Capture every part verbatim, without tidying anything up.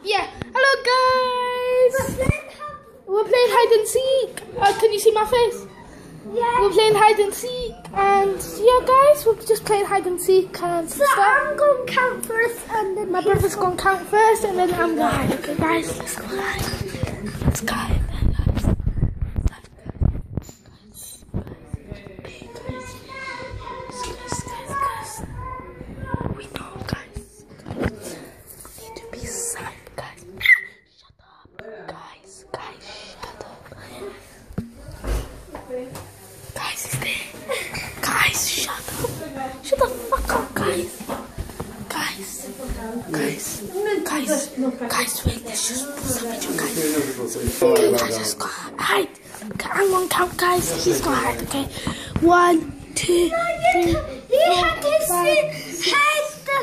Yeah. Hello guys. We're playing hide and seek. Uh, can you see my face? Yeah. We're playing hide and seek, and yeah, guys, we're just playing hide and seek. And so I'm going to count first, and then my brother's going to count first, and then I'm going to hide. Okay, guys, let's go hide. Let's go hide. Guys, is there? Guys, shut up. Shut the fuck up, guys. Guys. Guys. Guys. Guys, wait, let's just put some video, guys. Okay, guys, let's go hide. Okay, I'm gonna count, guys. He's gonna hide, okay? One, two, three, you have to sit, hide the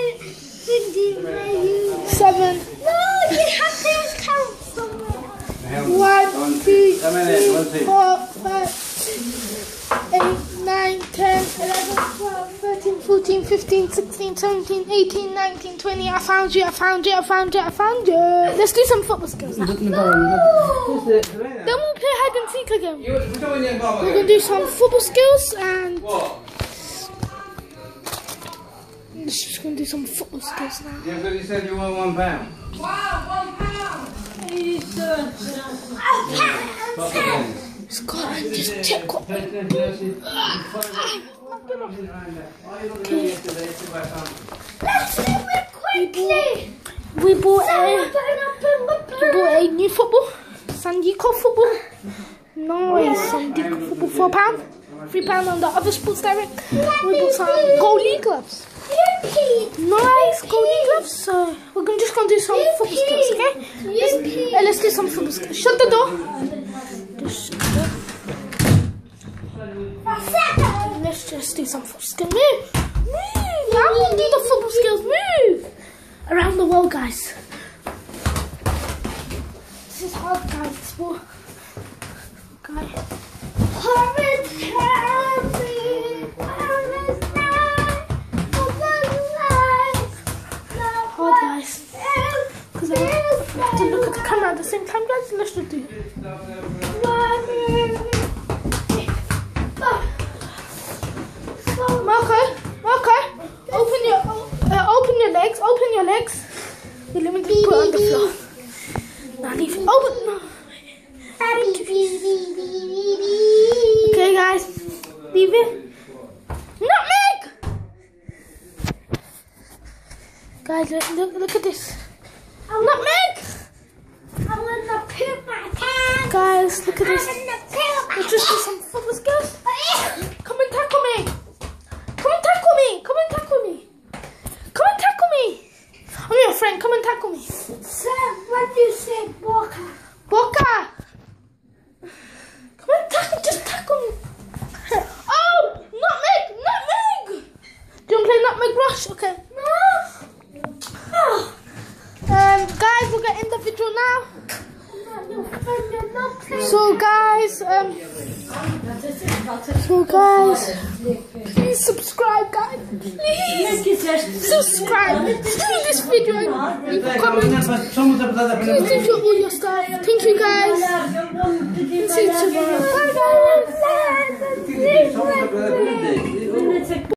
same seven. No, you have to count somewhere. One, two, three, four, five, eight, nine, ten, eleven, twelve, thirteen, fourteen, fifteen, sixteen, seventeen, eighteen, nineteen, twenty. I found you, I found you, I found you, I found you. Let's do some football skills now. No. Then we'll play hide and seek again. We're going to do some football skills and... Let's just going to do some football skills now. Yeah, but you said you want one pound. Wow, one pound. Let's go and just check what we okay. Let's do it quickly. We bought a, we bought a new football, Sandico football. Nice, Sandico football, four pound, three pound on the other Sports Direct. We bought some goalie gloves. Nice goalie gloves. So we're gonna just gonna do some football skills, okay? Let's, uh, let's do some football skills. Shut the door. Just shut it. Let's just do some football skills. Move, move. I'm gonna do the football skills. Move around the world, guys. This is hard, guys. It's for guys. Hard, guys. Because I have to look at the camera at the same time, guys. Let's just do it. Marco, Marco, open your, uh, open your legs, open your legs. Wait, let me just put it on the floor. Now leave it open. No. Okay, guys, leave it. Nutmeg! Guys, look, look, look at this. Nutmeg! I want to poop my pants. Guys, look at this. Let's just do some football skills. Come and tackle me. Come and tackle me. Come and tackle me. Come and tackle me. I'm your friend. Come and tackle me. Sir, what do you say, Walker? Walker. Come and tackle. Just tackle me. Oh, nutmeg, nutmeg. Do you want to play nutmeg rush? Okay. No. Um, guys, we're gonna end the video now. So guys, um, so guys, please subscribe, guys. Please subscribe. Do this video and leave a comment. Please do all your stuff. Thank you, guys. See you tomorrow. Bye, guys.